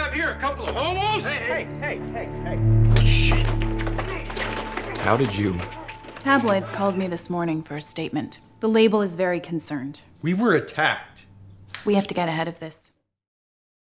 got here? A couple of homos? Hey. Shit. How did you? Tabloids called me this morning for a statement. The label is very concerned. We were attacked. We have to get ahead of this.